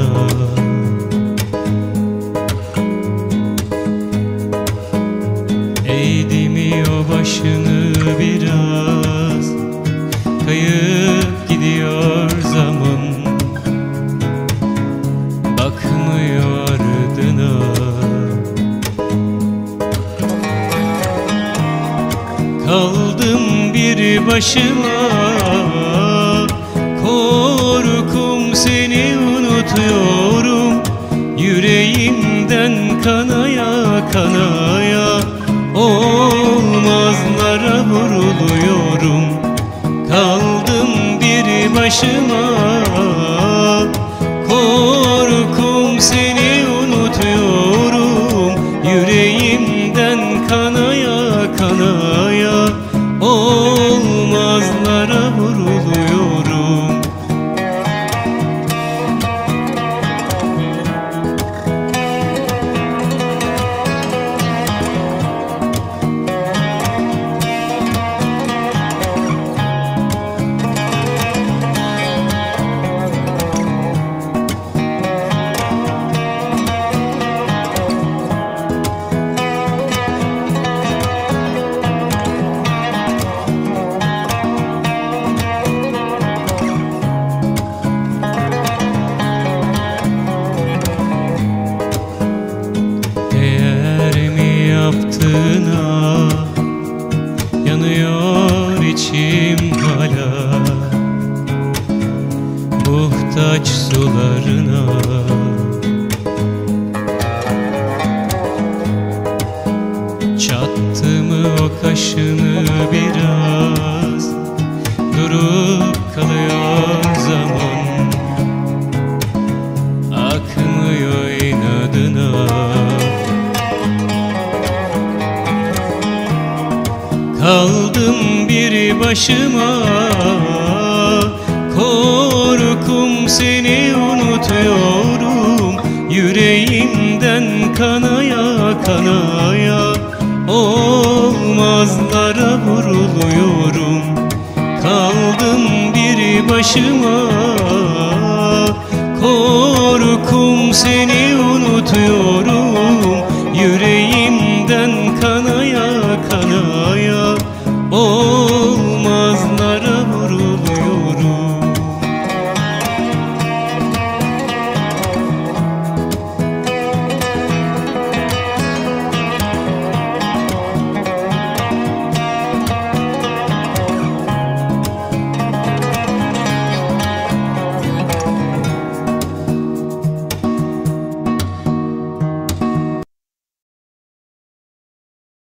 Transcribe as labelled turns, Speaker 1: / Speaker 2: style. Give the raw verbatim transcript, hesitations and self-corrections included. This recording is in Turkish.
Speaker 1: Eğdi mi o başını biraz, kayıp gidiyor zaman, bakmıyor ardına. Kaldım bir başıma, korkum seni unutuyorum. Yüreğimden kanaya kanaya olmazlara vuruluyorum. Kaldım bir başıma, korkum seni unutuyorum. Yüreğimden kanaya kanaya olmazlara vuruluyorum. Yaptığına yanıyor içim hala, muhtaç sularına. Çattı mı o kaşını biraz, durup kalıyor zaman, akmıyor inadına. Kaldım bir başıma, korkum seni unutuyorum. Yüreğimden kanaya kanaya olmazlara vuruluyorum. Kaldım bir başıma, korkum seni unutuyorum.